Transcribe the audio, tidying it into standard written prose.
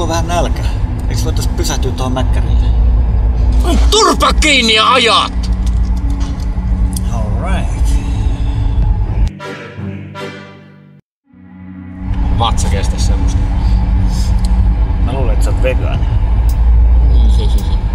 on vähän nälkä. Eiks voitais pysähtyä tuohon mäkkärille? Turpa kiinni ja ajat! Alright. Vatsa kestä semmoista. Mä luulen, että sä oot vegaani.